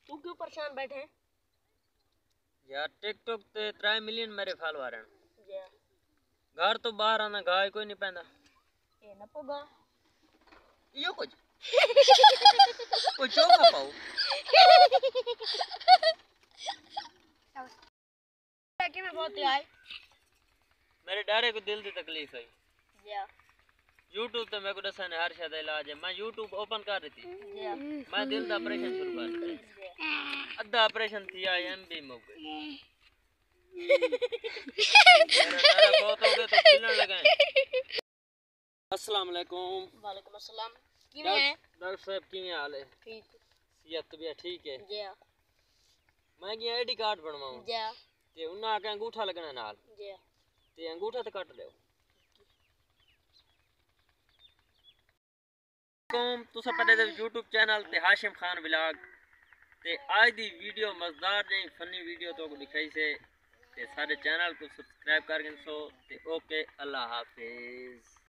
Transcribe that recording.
तू क्यों परेशान बैठे हैं यार? टिकटॉक ते 3 मिलियन मेरे फॉलोअर हैं। घर तो बाहर आना गाय कोई नहीं पैंदा ए न पोगा यो कुछ कोई चोखा पाओ कि मैं बहुत आए मेरे डारे को दिल दी तकलीफ है या यूट्यूब ते मेरे को दसा ने हर शायद इलाज है। मैं यूट्यूब ओपन कर रही थी, मैं दिल दा ऑपरेशन शुरू कर दिया। अद्धा ऑपरेशन थी आई एमबी में हो गई। मेरा डारा बहुत हो गया तो चिल्लने लगे। अस्सलाम वालेकुम। वालेकुम अस्सलाम। किवें है डॉक्टर साहब किवें हाल है? ठीक सेहत भी ठीक है जी। मैं की आईडी कार्ड बनवाऊं जी ते उन्ना आके अंगूठा लगना नाल जी ते अंगूठा ते कट लियो। तुसा पता है यूट्यूब चैनल ते हाशिम खान व्लॉग ते आज दी वीडियो मजेदार नहीं फनी वीडियो तो को दिखाई से ते सारे चैनल को सब्सक्राइब करके सो ते ओके अल्लाह हाफिज।